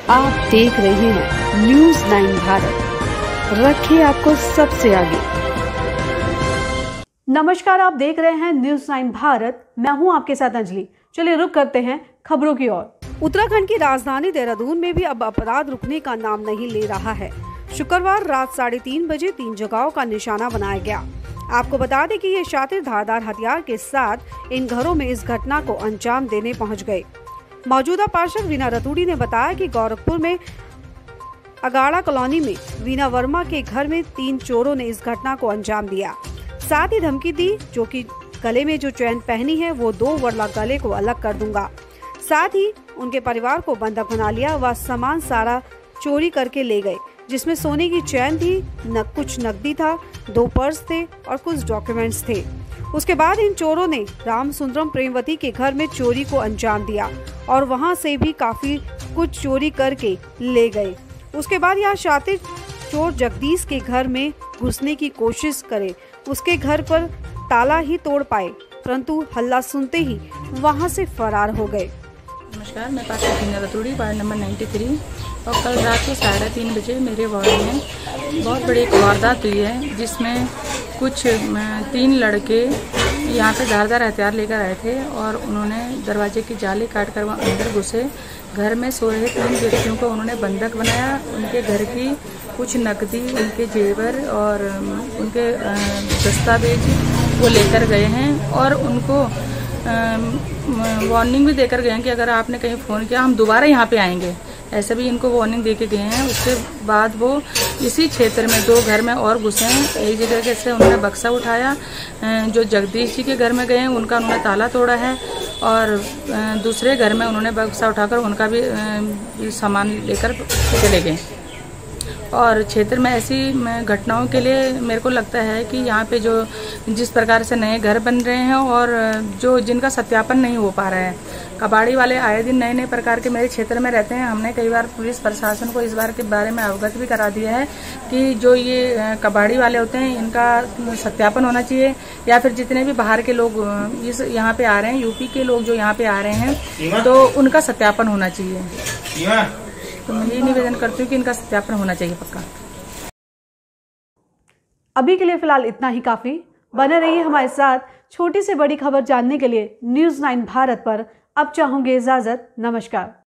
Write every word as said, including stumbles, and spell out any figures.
आप देख रहे हैं न्यूज नाइन भारत, रखिए आपको सबसे आगे। नमस्कार, आप देख रहे हैं न्यूज नाइन भारत। मैं हूं आपके साथ अंजलि। चलिए रुक करते हैं खबरों की ओर। उत्तराखंड की राजधानी देहरादून में भी अब अपराध रुकने का नाम नहीं ले रहा है। शुक्रवार रात साढ़े तीन बजे तीन जगहों का निशाना बनाया गया। आपको बता दें कि ये शातिर धारदार हथियार के साथ इन घरों में इस घटना को अंजाम देने पहुंच गए। मौजूदा पार्षद वीना रतूड़ी ने बताया कि गोरखपुर में अगाड़ा कॉलोनी में वीना वर्मा के घर में तीन चोरों ने इस घटना को अंजाम दिया, साथ ही धमकी दी जो कि गले में जो चैन पहनी है वो दो वर्ला गले को अलग कर दूंगा। साथ ही उनके परिवार को बंधक बना लिया व सामान सारा चोरी करके ले गए, जिसमें सोने की चैन थी, न कुछ नकदी था, दो पर्स थे और कुछ डॉक्यूमेंट्स थे। उसके बाद इन चोरों ने राम सुंदरम प्रेमवती के घर में चोरी को अंजाम दिया और वहां से भी काफी कुछ चोरी करके ले गए। उसके बाद यह शातिर चोर जगदीश के घर में घुसने की कोशिश करे, उसके घर पर ताला ही तोड़ पाए, परंतु हल्ला सुनते ही वहां से फरार हो गए। नमस्कार, मैं पार्षद वीना रतूड़ी, वार्ड नंबर तिरानवे, और कल रात को साढ़े तीन बजे मेरे वार्ड में बहुत बड़ी एक वारदात हुई है, जिसमें कुछ तीन लड़के यहाँ पे धारदार हथियार लेकर आए थे और उन्होंने दरवाजे की जाली काट कर वहाँ अंदर घुसे। घर में सो रहे तीन व्यक्तियों को उन्होंने बंधक बनाया। उनके घर की कुछ नकदी, उनके जेवर और उनके दस्तावेज वो लेकर गए हैं और उनको वार्निंग भी देकर गए हैं कि अगर आपने कहीं फ़ोन किया हम दोबारा यहाँ पे आएंगे, ऐसे भी इनको वार्निंग दे के गए हैं। उसके बाद वो इसी क्षेत्र में दो घर में और घुसे हैं। एक जगह के से उन्होंने बक्सा उठाया, जो जगदीश जी के घर में गए हैं उनका उन्होंने ताला तोड़ा है और दूसरे घर में उन्होंने बक्सा उठाकर उनका भी सामान लेकर चले गए। और क्षेत्र में ऐसी घटनाओं के लिए मेरे को लगता है कि यहाँ पे जो जिस प्रकार से नए घर बन रहे हैं और जो जिनका सत्यापन नहीं हो पा रहा है, कबाड़ी वाले आए दिन नए नए प्रकार के मेरे क्षेत्र में रहते हैं। हमने कई बार पुलिस प्रशासन को इस बार के बारे में अवगत भी करा दिया है कि जो ये कबाड़ी वाले होते हैं इनका सत्यापन होना चाहिए, या फिर जितने भी बाहर के लोग इस यहाँ पे आ रहे हैं, यूपी के लोग जो यहाँ पे आ रहे हैं, तो उनका सत्यापन होना चाहिए। तो मैं यही निवेदन करती हूँ कि इनका सत्यापन होना चाहिए पक्का। अभी के लिए फिलहाल इतना ही काफी। बने रहिए हमारे साथ। छोटी से बड़ी खबर जानने के लिए न्यूज नाइन भारत पर अब चाहूंगी इजाजत। नमस्कार।